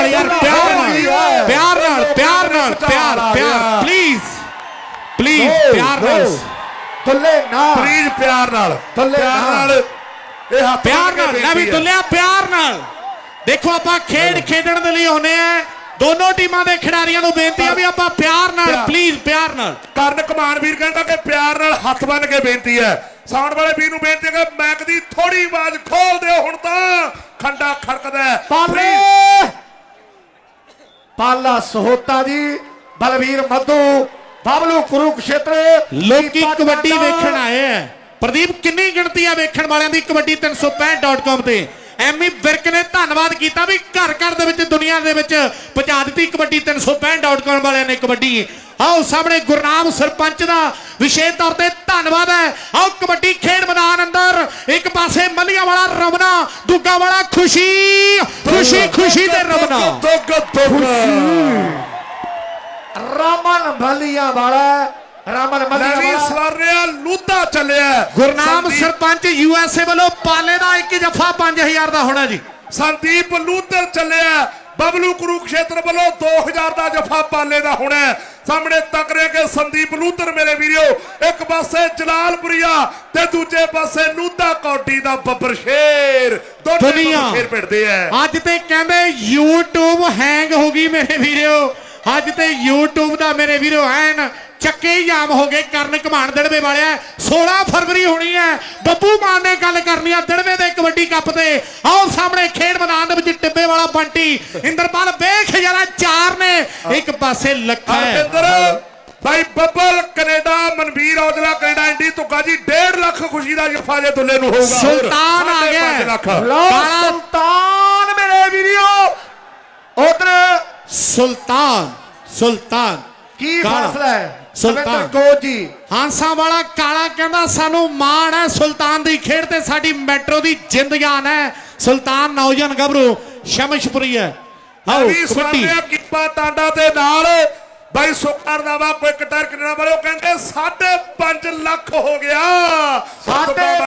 नाल यार प्यार नाल प्यार नाल प्यार नाल प्यार प्यार प्लीज प्लीज प्यार नाल तुले ना प्लीज प्यार नाल प्यार नाल मैं भी तुलिया प्यार नाल। देखो आपां खेड खेडण दे लई आउणे आ दोनों टीमां दे खिडारियां नूं बेनती है भी आपां प्यार नाल प्लीज प्यार नाल। ਕਰਨ ਕਮਾਨ ਵੀਰ ਕਹਿੰਦਾ ਕਿ ਪਿਆਰ ਨਾਲ ਹੱਥ ਬੰਨ ਕੇ ਬੇਨਤੀ ਹੈ ਸਾउंड ਵਾਲੇ ਵੀਰ ਨੂੰ ਬੇਨਤੀ ਹੈ ਕਿ ਮੈਕ ਦੀ ਥੋੜੀ ਆਵਾਜ਼ ਖੋਲ ਦਿਓ ਹੁਣ ਤਾਂ ਖੰਡਾ ਖੜਕਦਾ ਪਾਲੇ ਪਾਲਾ ਸਹੋਤਾ जी बलवीर मधु बबलू कुरुक्षेत्र लोकी कबड्डी वेखण आए हैं। प्रदीप कितनी गिणती है वेखण वालियां दी कबड्डी 365.com ते एमी विरक ने धन्नवाद किया भी घर घर दे विच दुनिया दे विच पहुंचा दी कबड्डी 365.com वालियां ने कबड्डी। आओ सामने गुरनाम सरपंच का विशेष तौर पर धन्नवाद है। आओ कबड्डी खेड मैदान अंदर एक पासे मलिया वाला रमना दुगा वाला खुशी खुशी खुशी ते रमना रमन मलिया वाला रमन मलिया लूता चलिया गुरनाम सरपंच यूएसए वालों पाले का एक जफा 5000 का होना जी। संदीप लूतर चलिया बबलू कुरुक्षेत्र वालों 2000 का जफा पाले का होना है। सामने तक रहे के संदीप लूतर मेरे वीडियो एक पासे जलालपुरिया ते दूजे पासे लूता कौटी दा बब्बर शेर दोनों शेर भिड़दे है। अज ते कहंदे यूट्यूब हैंग हो गई मेरे वीडियो अज ते यूट्यूब दा मेरे वीडियो हैन चक्के जाम हो गए। करन घमान दड़वे वाले 16 फरवरी होनी है बब्बू मान ने गल करनी है दड़वे दे कबड्डी कप ते। आओ सामने खेड मैदान दे विच टिब्बे वाला बंटी इंद्रपाल वेख जरा 4 ने एक पासे लखा है भाई बब्बल कनेडा मनवीर औजला कनेडा इंडी तुका जी 1.5 लाख खुशी का जफा जे दुल्ले नूं होगा। सुल्तान आ गया सुल्तान मेरे वीडियो उधर सुल्तान सुल्तान की फैसला है सुल्तान को जी हांसा वाला काला कहना सानू मान है सुल्तान दी खेड ते साडी मेट्रो दी जिंद जान है। सुल्तान नौजवान गबरू शमशपुरी है। आओ कबड्डी कीपा टांडा दे नाल भाई सुकर दा वा कोई कटर किना वाले कहंदे 5.5 लाख हो गया।